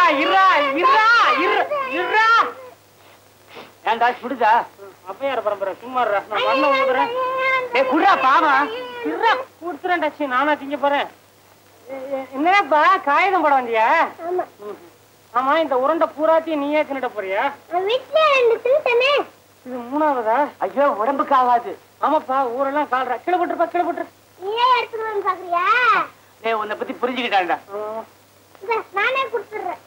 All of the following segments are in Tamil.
ஏண்டா சுடுதா? அப்பையார் பரம்பரை சும்மா நான் மண்ண ஊதுறேன். குடுறா பாவா. கொடுத்துறேன் நானா திங்க போறேன். என்னப்பா காகிதம் போட வந்தியா? ஆமா, இந்த உருண்டை பூராத்தையும் நீயே தின்னுட போறியா? இது மூணாவதா? ஐயோ உடம்புக்கு ஆகாது. ஆமாப்பா, ஊரெல்லாம் கால்றா. கீழே போட்டுருப்பா, கீழே போட்டுரு. உன்னை பத்தி புரிஞ்சுக்கிட்டாண்டா. நானே கொடுத்துறேன்.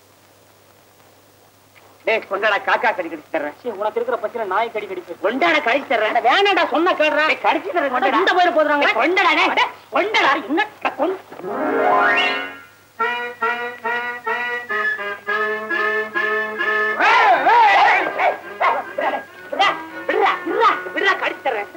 கொண்டாடா, காக்கா கடி கடிச்சு தர்றேன். உனக்கு இருக்கிற பச்சனை நாய் கடி கடிச்சு. கொண்டாட கடிச்சு தர்றேன். வேணாடா, சொன்ன கேடுறா. கடிச்சு தர்றேன். இந்த போயிட போதுறாங்க. கொண்டாடா கொண்டாடா. என்ன கடிச்சு தர்றேன்.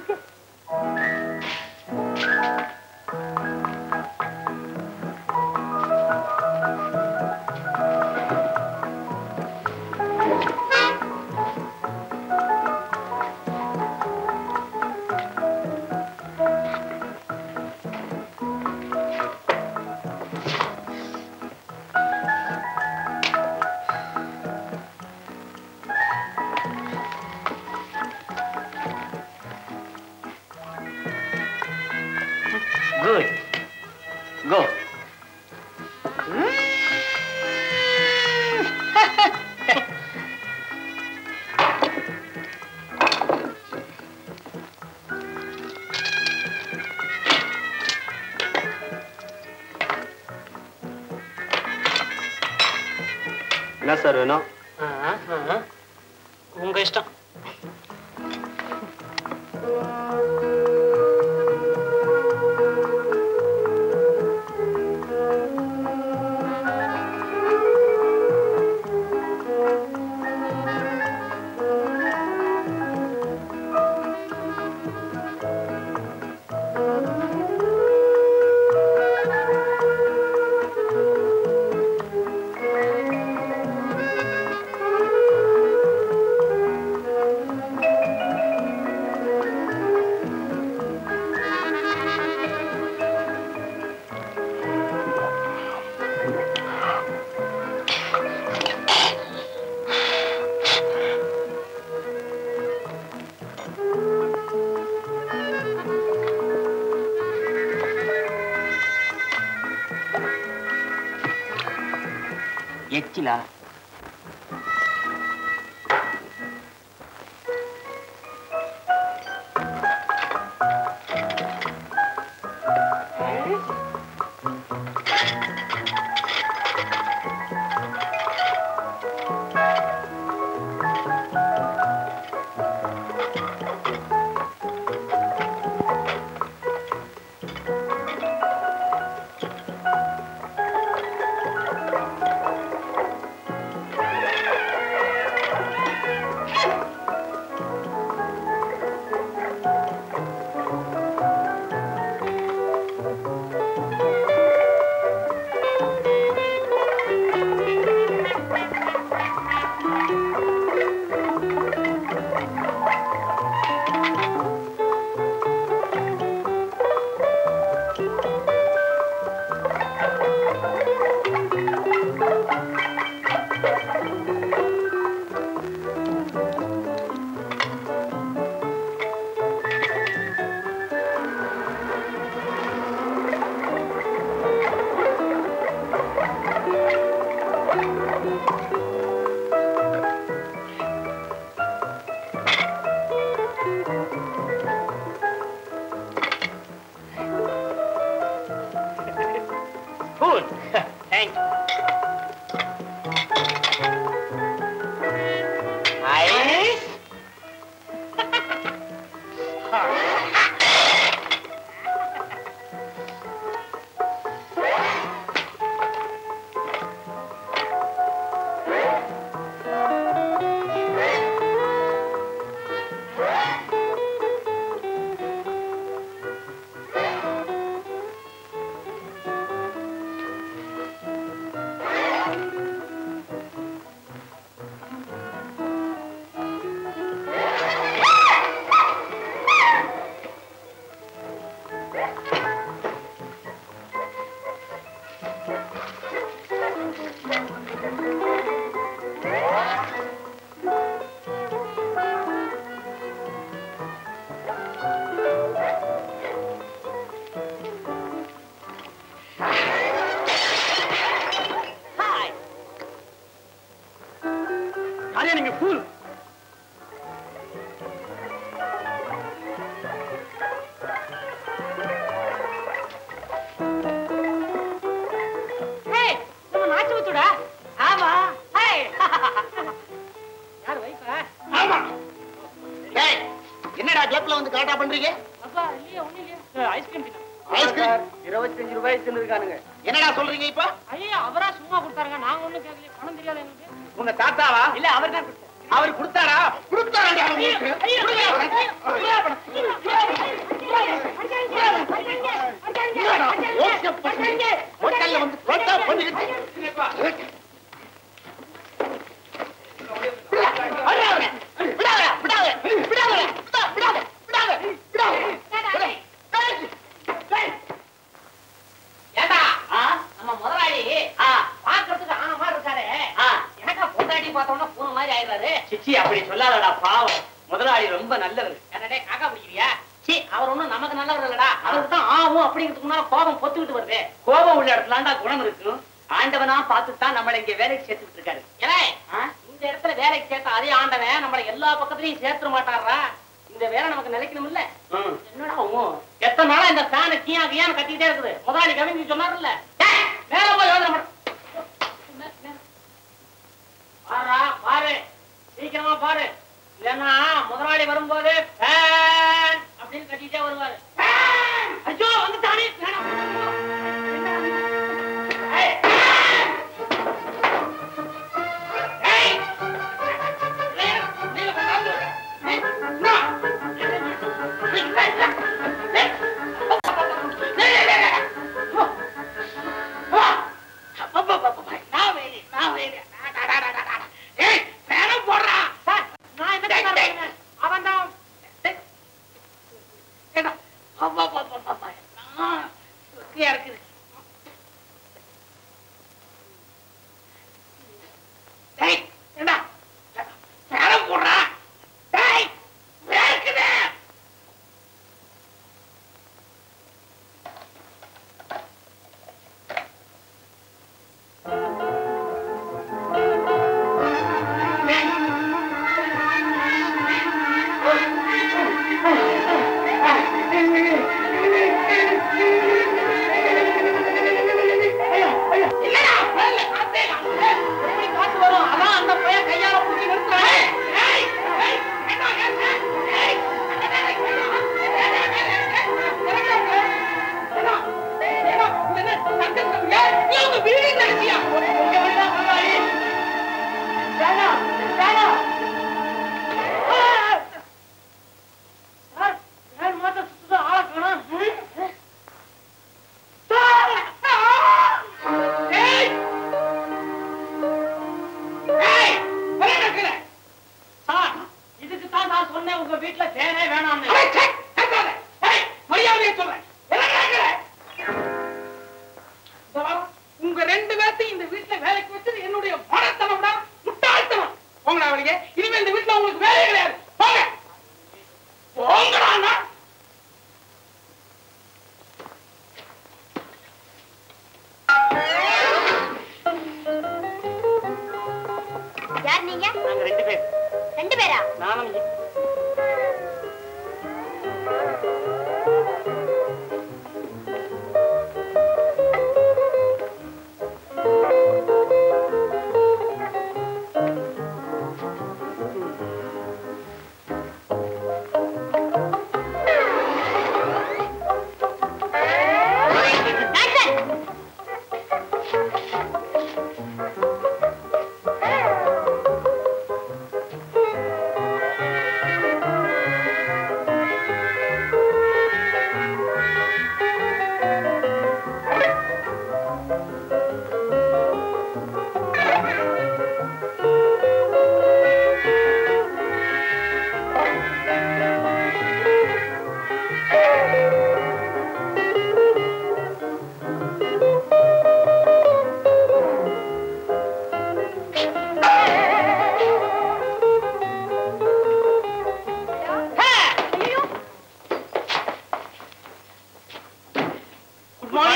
Good. Go. என்ன சார் வேணும்? உங்க இஷ்டம். எச்சிலா? சொல்லாதே நீங்க ஃபூல். நம்ம நாச்சு வச்சுடா. ஆமா. யார் வைப்பா? ஆமா. டேய், என்னடா கிளப்ல வந்து கலாட்டா பண்றீங்க? அப்பா இல்லையே, ஒண்ணு இல்லையே. ஐஸ்கிரீம் தின்னா. ஐஸ்கிரீம் 25 ரூபாய் தின்னுருக்கானுங்க. என்னடா சொல்றீங்க இப்ப? ஐயா அவரா சும்மா கொடுத்தாருங்க, நாங்க ஒண்ணும் கேட்கல. பணம் தெரியாது எங்களுக்கு. உங்க தாத்தாவா? இல்ல அவர் தான் கொடுத்தாரு. அவர் கொடுத்தாரா? கொடுத்தாரா உங்களுக்கு? ஹோட்டல்ல வந்து கலாட்டா பண்ணிட்டு நம்ம முதலாளி பாக்குறதுக்கு ஆன மாதிரி இருக்காரு. எனக்கா பொண்டாட்டி பார்த்தோம்னா பூனை மாதிரி ஆயிடுறாரு. சிச்சி அப்படி சொல்லாதடா, பாவம். முதலாளி ரொம்ப நல்லவர். என்னடே காக்கா பிடிக்கிறியா? சி அவர் ஒண்ணும் நமக்கு நல்லவர் இல்லடா. அவருக்கு தான் ஆவும் அப்படிங்கிறதுக்கு முன்னால கோபம் பொத்துக்கிட்டு வருது. கோபம் உள்ள இடத்துலாண்டா குணம் இருக்கும். ஆண்டவனா பார்த்துதான் நம்மளை இங்க வேலைக்கு சேர்த்துக்கிட்டு இருக்காரு. ஏலே, இந்த இடத்துல வேலைக்கு சேர்த்த அதே ஆண்டவன் நம்மள எல்லா பக்கத்துலயும் சேர்த்துட மாட்டாரா? இந்த வேலை நமக்கு நிலைக்கணும் இல்ல? என்னடா எத்தனை நாளா இந்த ஃபேனை கியா கியான்னு கத்திக்கிட்டே இருக்குது. முதலாளி கவிஞர் சொன்னார்ல, மேல போய் எழுத பாருடா, பாரு சீக்கிரமா பாரு. இல்லன்னா முதலாளி வரும்போது ஃபேன் அப்படின்னு கத்திக்கிட்டே வருவாரு. ஐயோ வந்துட்டானே.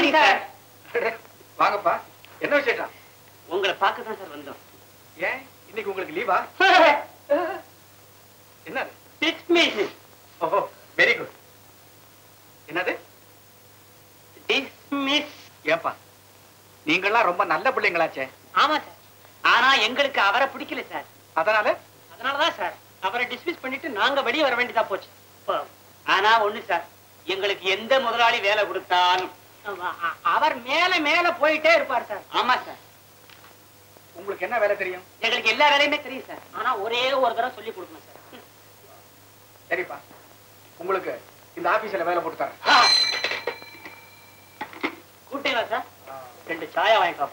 வாங்கப்பா, என்ன விசேஷம்? உங்களை பார்க்க தான் சார் வந்தோம். ஏன் இன்னைக்கு உங்களுக்கு லீவா? என்னது? டிஸ்மிஸ். ஓஹோ, வெரி குட். என்னது? டிஸ்மிஸ். ஏப்பா, நீங்களாம் ரொம்ப நல்ல பிள்ளைங்களாச்சே. ஆமா சார். ஆனா எங்களுக்கு அவரை பிடிக்கல சார். அதனாலதான் சார் அவரை டிஸ்மிஸ் பண்ணிட்டு நாங்க வெளியே வர வேண்டியதா போச்சு. ஆனா ஒண்ணு சார், எங்களுக்கு எந்த முதலாளி வேலை கொடுத்தாலும் அவர் மேல மேல போயிட்டே இருப்பார் சார். ஆமா சார். உங்களுக்கு என்ன வேலை தெரியும்? எங்களுக்கு எல்லா வேலையுமே தெரியும் சார். ஆனா ஒரே ஒரு தடவை சொல்லி கொடுக்கணும் சார். சரிப்பா, உங்களுக்கு இந்த ஆபீஸ்ல வேலை போட்டு தரேன். கூட்டீங்களா சார்? 2 சாயா வாங்கிக்கோ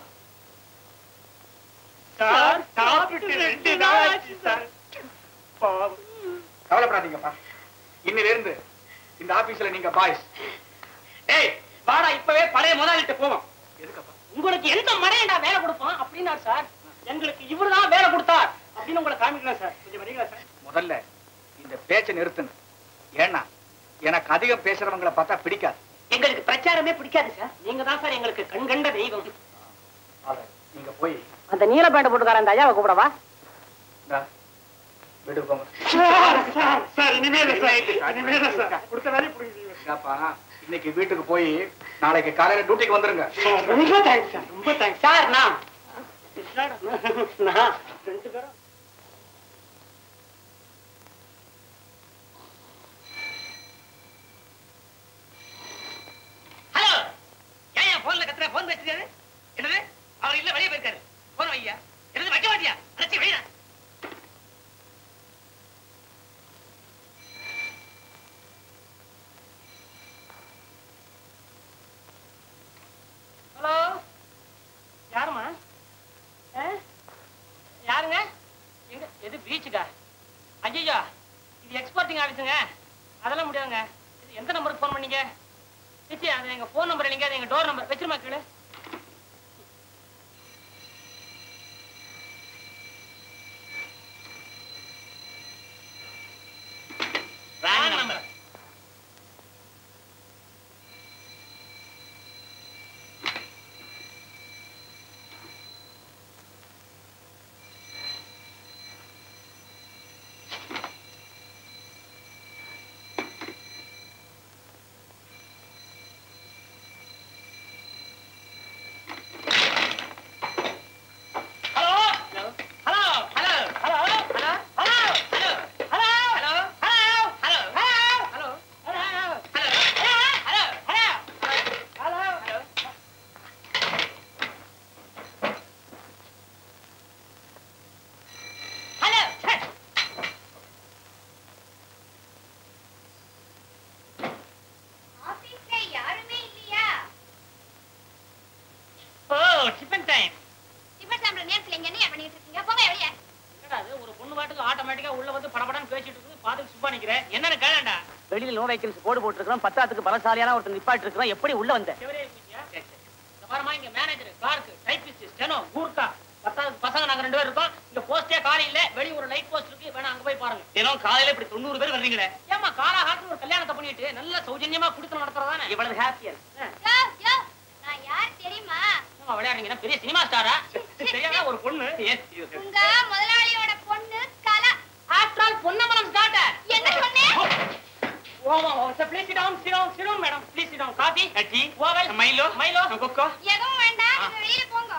சார். சாப்பிட்டு 2 நாள் ஆச்சு சார். கவலைப்படாதீங்கப்பா, இன்னில இருந்து இந்த ஆபீஸ்ல நீங்க பாய்ஸ். ஏய் வாடா, இப்பவே பழைய முதலாளிட்ட போவோம். எதுக்கப்பா? உங்களுக்கு எந்த மடையண்டா வேலை கொடுப்பான் அப்படின்னா சார், எங்களுக்கு இவருதான் வேலை கொடுத்தார் அப்படின்னு உங்களை காமிக்கலாம் சார். கொஞ்சம் வரீங்களா சார்? முதல்ல இந்த பேச்சை நிறுத்துங்க. ஏன்னா எனக்கு அதிகம் பேசுறவங்களை பார்த்தா பிடிக்காது. எங்களுக்கு பிரச்சாரமே பிடிக்காது சார். நீங்க தான் சார் எங்களுக்கு கண்கண்ட தெய்வம். நீங்க போய் அந்த நீல பேண்ட் போட்டுக்கார அந்த ஐயாவை கூப்பிடவா? வீட்டுக்கு போங்க. இன்னைக்கு வீட்டுக்கு போய் நாளைக்கு காலையில டியூட்டிக்கு வந்துருங்க. ரொம்ப தேங்க்ஸ் சார், ரொம்ப தேங்க்ஸ் சார். நான் 2 பேரும் ஹலோ, ஏன் போன்ல கத்துற? போன் வச்சிருக்காரு. என்னது? அவர் இல்ல, வெளியே போயிருக்காரு. போன் வையா. என்னது வைக்க மாட்டியா? அழைச்சி வையா. ஹலோ, யாருமா? யாருங்க? எங்க? எது பீச்சுக்கா? ஐயோ, இது எக்ஸ்போர்ட்டிங் ஆபீஸுங்க. அதெல்லாம் முடியாதுங்க. எந்த நம்பருக்கு போன் பண்ணீங்க? சரி, அது எங்க போன் நம்பர் இல்லைங்க, அது எங்க டோர் நம்பர். வச்சிருமா கீழே. நம்பர். வெளியில நோ வேகன்சி போர்டு போட்டுருக்கோம். 10த்துக்கு பலசாலியான ஒருத்தர் நிப்பாட்டி இருக்கோம். எப்படி உள்ள வந்த? பாருமா, இங்க manager, clerk, typist, steno, Gurkha, 10வது பசங்க நாங்க 2 பேர் இருக்கோம். இங்க போஸ்டே காலி இல்ல. வெளிய ஒரு லைட் போஸ்ட் இருக்கு, வேணா அங்க போய் பாருங்க. தினம் காலையில இப்படி 90 பேர் வர்றீங்களே. ஏமா காலாகாலத்துல ஒரு கல்யாணத்தை பண்ணிட்டு நல்ல சௌஜன்யமா குடுத்து நடத்துறதானே இவ்வளவு ஹாப்பியா? நான் யார் தெரியுமா? நம்ம விளையாடுறீங்க. பெரிய சினிமா ஸ்டாரா? தெரியாத ஒரு பொண்ணு. உங்க முதலாளியோட பொண்ணு கலா. ஆஃப்டர் ஆல் பொன்னமலம் ஸ்டார்டர். என்ன சொன்னே? Please sit down, madam. Please sit down. Coffee, tea, oval, Milo, cocoa. எதுவும் வேண்டாம், நீங்க வெளியில போங்க.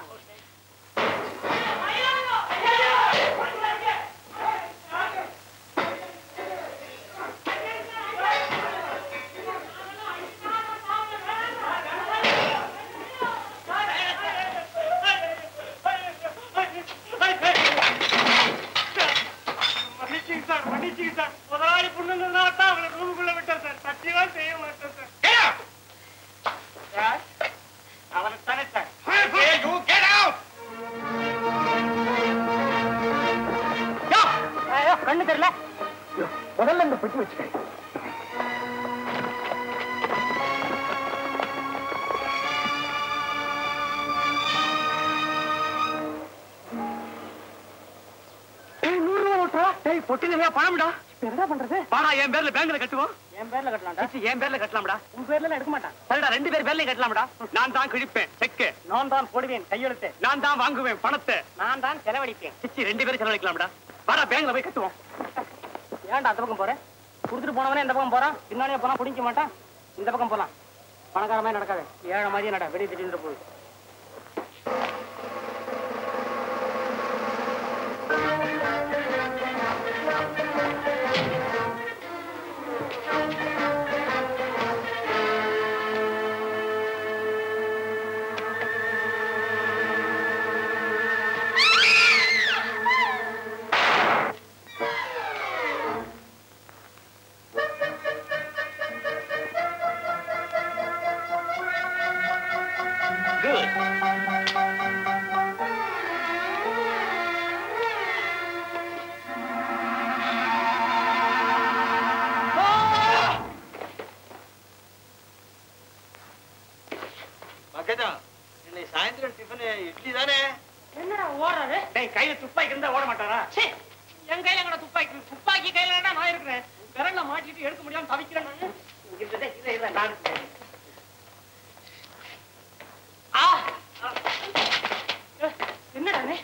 மன்னிச்சுங்க சார். முதலாளி பொண்ணுங்கிறதுனால தான் அவங்களை ரூமுக்குள்ள விட்டேன் சார். சத்தியமா செய்ய மாட்டேன் சார். அவனுக்கு சார். கண்ணு தெரியல. முதல்ல இந்த பெட்டி வச்சுக்க. பொட்டி நிறைய பணம்டா. என்ன பண்றது? வாடா என் பேர்ல பேங்க்ல கட்டுவோம். என் பேர்ல கட்டலாம்டா. என் பேர்ல கட்டலாம்டா. உன் பேர்ல எடுக்க மாட்டான். சரிடா, 2 பேர் பேர்லயும் கட்டலாம்டா. நான் தான் கிழிப்பேன் செக்கு. நான் தான் போடுவேன் கையெழுத்து. நான் தான் வாங்குவேன் பணத்தை. நான் தான் செலவழிப்பேன். 2 பேரும் செலவழிக்கலாம்டா. வாடா பேங்க்ல போய் கட்டுவோம். ஏன்டா அந்த பக்கம் போறேன்? குடுத்துட்டு போனவனே இந்த பக்கம் போறான். பின்னாடியே போனா பிடிக்க மாட்டான். இந்த பக்கம் போலாம். பணக்கார மாதிரி நடக்காது. ஏழை மாதிரியே நட. வெளியே திடீர்னு போகுது. சாயந்தரம் டிஃபன் இட்லி தானே? என்னடா ஓடுறாரு? டேய், கையில துப்பாக்கி இருந்தா ஓட மாட்டாரா? என் கையில கூட துப்பாக்கி கையில நான் இருக்கிறேன். விரல்ல மாட்டிட்டு எடுக்க முடியாம தவிக்கிறேன் நான். என்னடா நீ?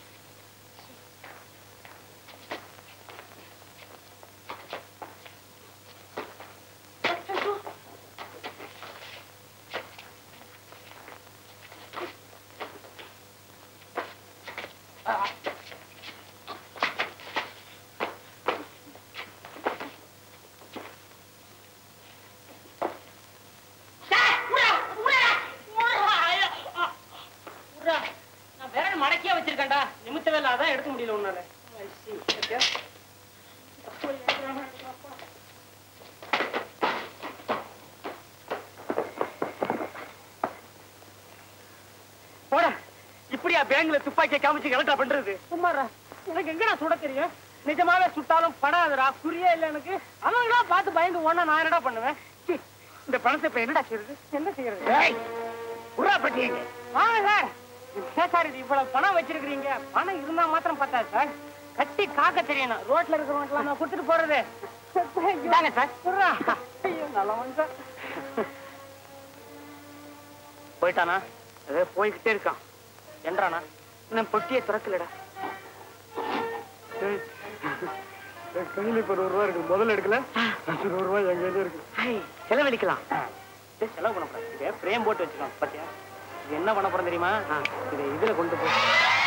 நிமித்தவே அதான் எடுக்க முடியல உன்னால. போடா, இப்படியா பேங்க்ல துப்பாக்கியை காமிச்சு கலெக்டா பண்றது? சும்மாடா, எனக்கு எங்கடா சுட தெரியும்? நிஜமாவே சுட்டாலும் படாதுடா. குறியே இல்ல எனக்கு. அவங்களா பார்த்து பயந்து ஓனா நான் என்னடா பண்ணுவேன்? இந்த பணத்தை இப்ப என்னடா செய்யறது? என்ன செய்யறது? உரா பட்டியங்க. வாங்க சார். சார், இது இவ்வளவு பணம் வச்சிருக்கீங்க. பணம் இருந்தா மாத்திரம் பத்தாது சார். கட்டி காக்க தெரியணும். ரோட்ல இருக்கிறவங்க நான் கொடுத்துட்டு போறது. இதாங்க சார். ஐயோ நல்லவன் சார். போயிட்டானா? அதே போய்கிட்டே இருக்கான். என்றானா? நான் பொட்டியை திறக்கலடா. கையில இப்ப ₹100 இருக்கு. முதல்ல எடுக்கல. ₹100 என் கையில இருக்கு. செலவழிக்கலாம். செலவு பண்ணக்கூடாது. இதை பிரேம் போட்டு வச்சுக்கலாம். பாத்தியா? இது என்ன பண்ண போறோம் தெரியுமா? இதை இதுல கொண்டு போ.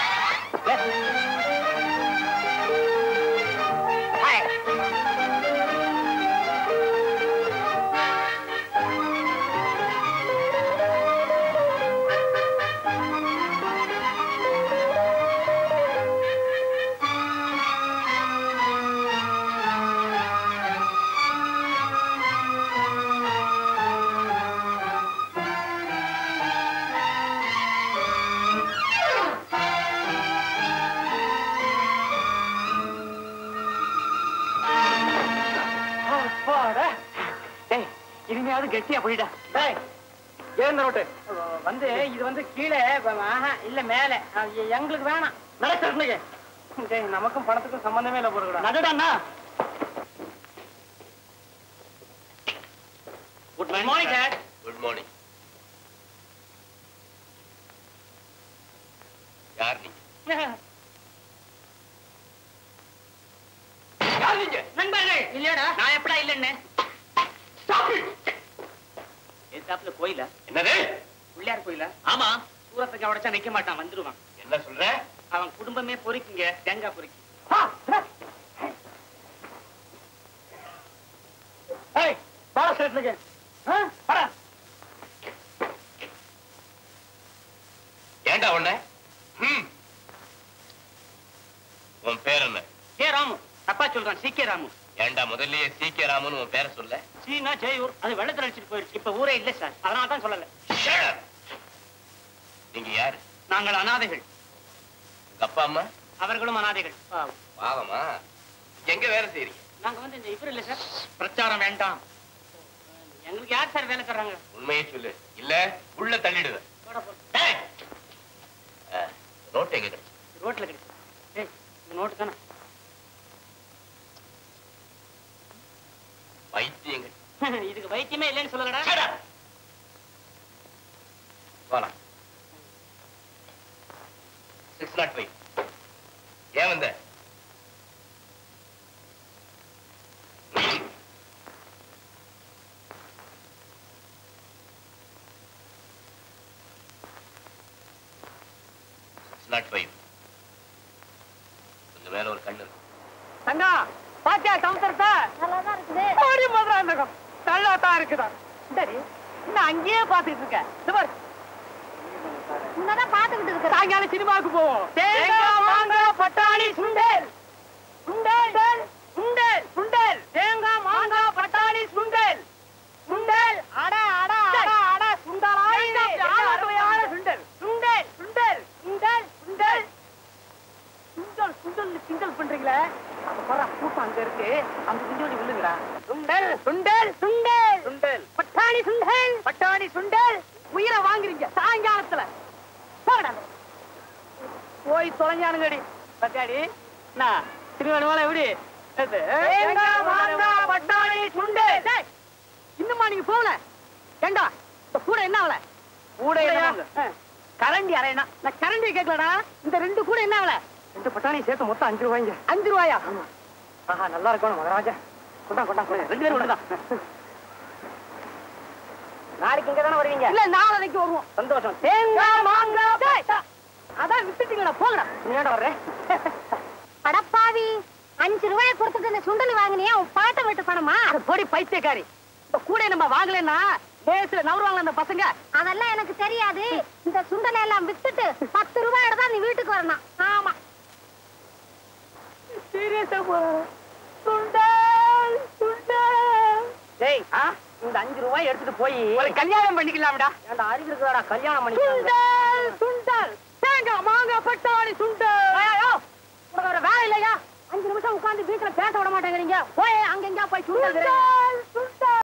இனிமையாவது கெட்டியா போயிடா. ஏன் ரோட்டு வந்து இது வந்து கீழே இல்ல மேல. எங்களுக்கு வேணாம். நடக்க நமக்கும் பணத்துக்கும் சம்பந்தமே இல்ல போறா. நடடாண்ணா. Good morning sir. Good morning. யார் நீங்க? யார் நீங்க? நண்பர்கள் இல்லடா. நான் எப்படா இல்லன்னு? ஏத்தாப்புல கோயில என்னது? பிள்ளையார் கோயில. ஆமா. சூரத்துக்கு உடைச்சா நிக்க மாட்டான், வந்துருவான். என்ன சொல்ற? அவன் குடும்பமே பொறிக்குங்க, தேங்காய் பொறிக்கு. ஏண்டா உன்ன? உன் பேர் என்ன? கே ராமு. தப்பா சொல்றான், சி கே ராமு. ஏண்டா முதல்லயே சி கே ராமன் உன் பேரை சொல்ல? சீனா ஜெயூர். அது வெள்ளத்துல அடிச்சுட்டு போயிடுச்சு. இப்ப ஊரே இல்ல சார், அதனால தான் சொல்லல. நீங்க யாரு? நாங்கள் அனாதைகள். உங்க அப்பா அம்மா? அவர்களும் அனாதைகள். பாவமா. எங்க வேலை செய்றீங்க? நாங்க வந்து இந்த இவர் இல்ல சார். பிரச்சாரம் வேண்டாம். எங்களுக்கு யார் சார் வேலை தர்றாங்க? உண்மையை சொல்லு, இல்ல உள்ள தள்ளிடுவேன். நோட்டு எங்க கிடைச்சு? ரோட்ல கிடைச்சு. இந்த நோட்டு தானே. பைத்தியமே இல்லைன்னு சொல்லலடா. போலாம். 605 ஏன் வந்த? கொஞ்சம் மேல ஒரு கண்ணு இருக்கு. தங்கா பாத்தியா சமுத்திரத்தை? நல்லாதான் இருக்குது. ஓடி மதுராந்தகம் நல்லாதான் இருக்குதா? சரி இன்னும் அங்கேயே பாத்துட்டு இருக்க. உன்னதான் பாத்துக்கிட்டு இருக்கிற. சாயங்காலம் சினிமாவுக்கு போவோம். தேங்காய் மாங்காய் பட்டாணி சுண்டல் சுண்டல் சுண்டல் சுண்டல் தேங்காய் மாங்காய் பட்டாணி சுண்டல் சுண்டல் அட அட அட அட சுண்டலாய் சுண்டல் சுண்டல் சுண்டல் சுண்டல் சுண்டல் சுண்டல் சுண்டல் கிண்டல் பண்றீங்களே? அப்ப போற கூட்டம் அங்க இருக்கு. அந்த குஞ்சோடி விழுங்குறா. சுண்டல் சுண்டல் சுண்டல் சுண்டல் பட்டாணி சுண்டல் பட்டாணி சுண்டல் உயிரை வாங்குறீங்க சாயங்காலத்துல. போடா போய் தொலைஞ்சானுங்கடி பட்டாடி. நான் திருவண்ணாமலை எப்படி பட்டாணி சுண்டல். இன்னுமா நீங்க போகல? ஏண்டா கூட என்ன ஆகல? கூட கரண்டி அரையணா. நான் கரண்டி கேட்கலடா. இந்த 2 கூட என்ன ஆகல? 2 பட்டாணி சேர்த்து மொத்தம் 5 ரூபாய்ங்க. 5 ரூபாயா? ஆஹா நல்லா இருக்கணும் மகராஜா. கொண்டா கொண்டா 2 பேரும் கொண்டா. நாளைக்கு இங்க தானே வருவீங்க? இல்ல நாளைக்கு வருவோம். சந்தோஷம். தேங்காய் மாங்காய் அதான் விட்டுட்டீங்களா? போங்கடா. நீ ஏன்டா வர்ற? அடப்பாவி 5 ரூபாய் கொடுத்துட்டு இந்த சுண்டல் வாங்கினியா? உன் பாட்டை விட்டு பணமா? போடி பைத்தியக்காரி. கூட நம்ம வாங்கலன்னா பேசுல நவருவாங்க அந்த பசங்க. அதெல்லாம் எனக்கு தெரியாது. இந்த சுண்டலை எல்லாம் வித்துட்டு 10 ரூபாயோட தான் நீ வீட்டுக்கு வரணும். ஆமா சீரியஸா சுண்டல் சுண்டல். டேய் இந்த 5 ரூபாய் எடுத்துட்டு போய் ஒரு கல்யாணம் பண்ணிக்கலாம்டா. ஏன்டா அறிவு இருக்குடா கல்யாணம் பண்ணிக்கலாம். சுண்டல் சுண்டல் தேங்காய் மாங்காய் பட்டாணி சுண்டல். உனக்கு வேற வேலை இல்லையா? 5 நிமிஷம் உட்கார்ந்து வீட்டுல பேச விட மாட்டேங்கிறீங்க. போய் அங்க எங்கயா போய் சுண்டல்